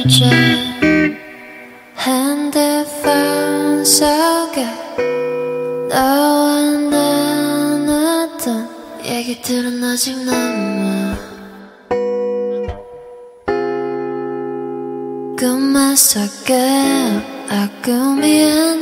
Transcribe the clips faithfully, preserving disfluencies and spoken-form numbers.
말자. 핸드폰 속에 너와 나눴던 얘기들은 아직 남아. 꿈만 속에 아 꿈이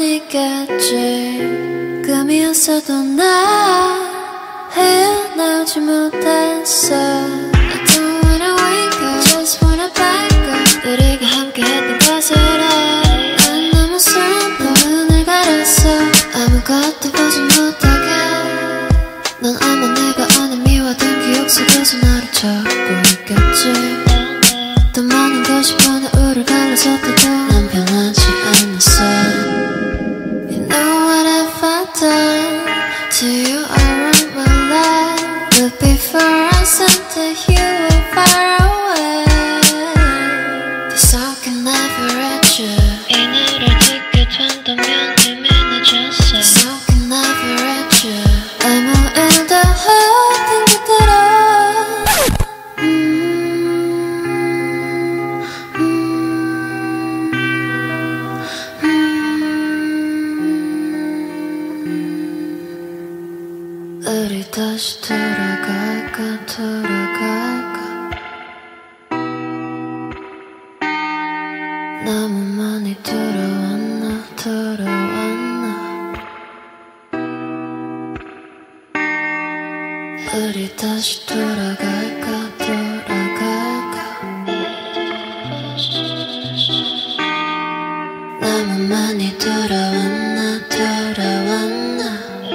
아니겠지. 꿈이었어도 나 헤어나오지 못했어. I don't wanna wake up, just wanna back up. 우리가 함께했던 것을 해. 난 너무 슬퍼 눈을 가렸어. 아무것도 보지 못하게. 넌 아마 내가 오늘 미워둔 기억 속에서 나를 찾고 있겠지. 더 많은 것이 번호를 갈라섰다도 난 변하지 않았어. You know what have I done to you around my life. But before I sent to you were far away. The song can never reach you. 이 노래를 듣게 된다면 이미 늦었어. The song can never reach you. 아무 일도 하던 그대로. 우리 다시 돌아갈까 돌아갈까. 너무 많이 돌아왔나 돌아왔나. 우리 다시 돌아갈까 돌아갈까. 너무 많이 돌아왔나 돌아왔나.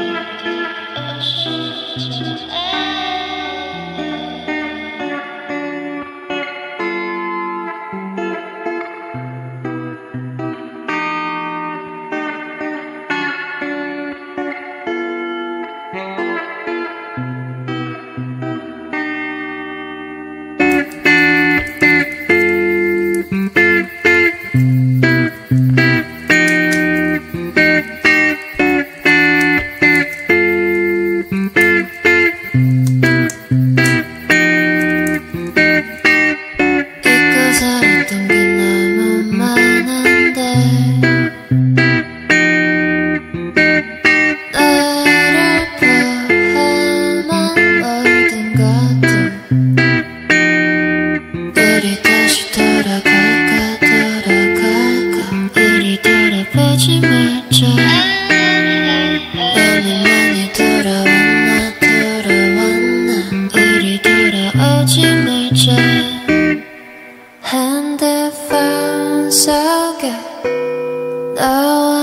핸드폰 속에 너와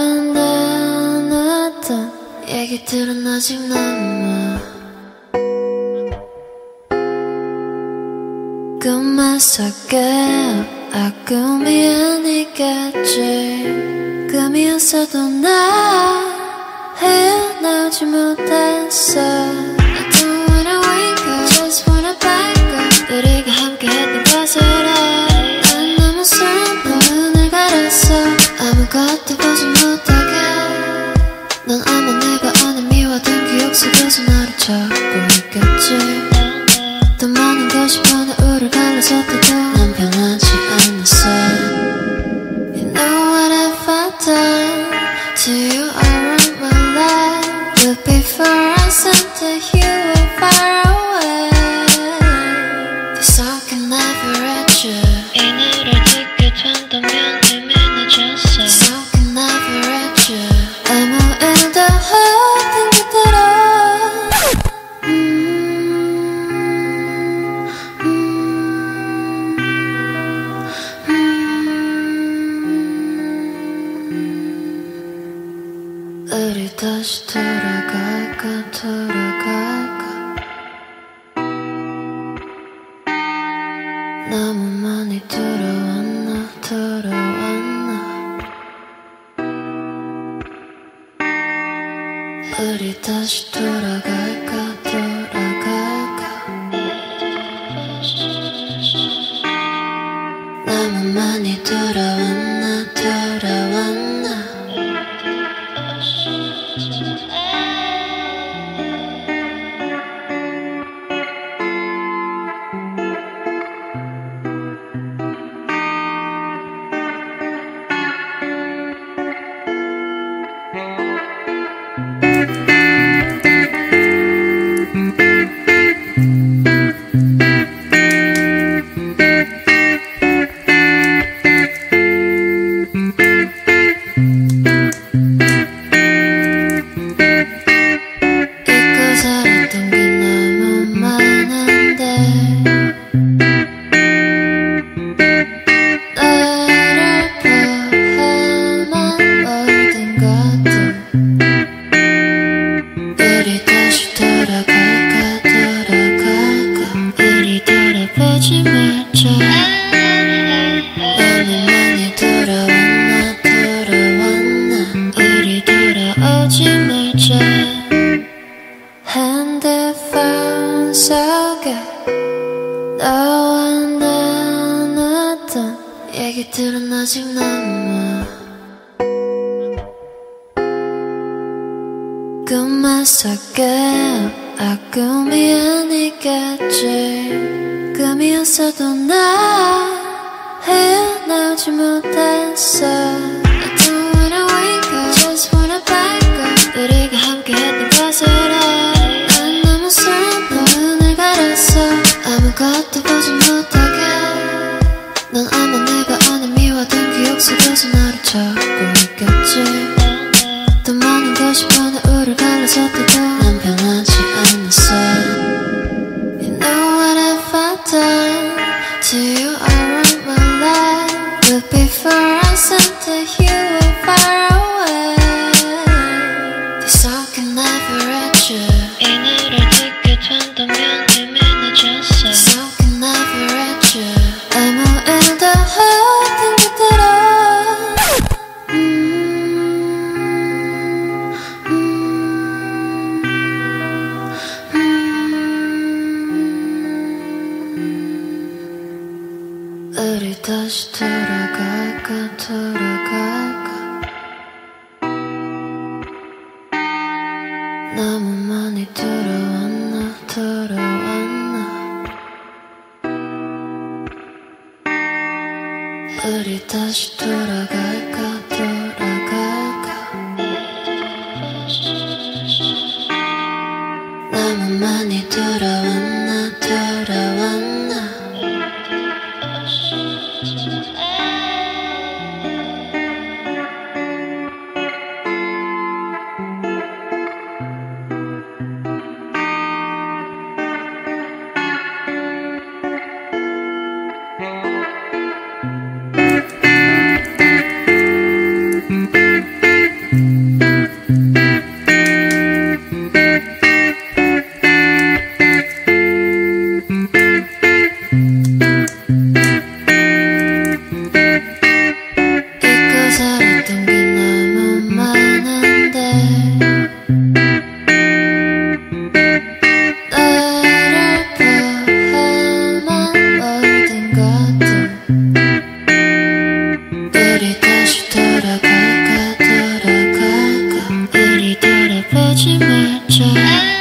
나눴던 얘기들은 아직 남아. 꿈만 속에 아 꿈이 아니겠지. 꿈이었어도 나 헤어나오지 못했어. I don't wanna wake up, just wanna back up. 우리가 함께했던 것을 해. 난 너무 슬퍼 눈을 가렸어. 아무것도 보지 못하게. 넌 아마 내가 오늘 미워둔 기억 속에서 나를 찾고 있겠지. 더 많은 것이 번호를 갈라섰다도 난 변하지 않았어. You know what have I done to you around my life. But before I sent to you were far away. The song can never reach you. 이 노래를 듣게 된다면 이미 늦었어. The song can never reach you. 아무 일도 하던 그대로. 음, 음, 음. 우리 다시 돌아갈까 돌아갈까. 너무 많이 돌아왔나 돌아왔나. 우리 다시 돌아갈까 돌아갈까. 너무 많이 돌아왔나 돌아왔나. 얘기들은 아직 남아. 꿈에서 깨아 꿈이 아니겠지. 꿈이었어도 나 헤어나오지 못했어. I don't wanna wake up, just wanna back up. 우리가 함께했던 것을 해. 난 너무 슬퍼 눈을 가렸어. 아무것도 보지 못하게. 넌 아마 내가 아는 미워둔 기억 속에서 나를 찾고 있겠지. 더 많은 것이 변해 우릴 갈라섰대도 난 변하지 않았어. You know what have I done to you all of my life. But before I sent to you were far away. This song can never reach you. 이 노래를 듣게 된다면 이미 늦었어. This song can never reach you. 아무 일도 하던 그대로. 음, 음, 음. 우리 다시 돌아갈까 돌아갈까. 너무 많이 돌아왔나 돌아왔나. 우리 다시 돌아갈까 돌아갈까. 너무 많이 돌아왔나 돌아왔나. 우리 다시 돌아갈까 돌아갈까. 우리 돌아보지 말자.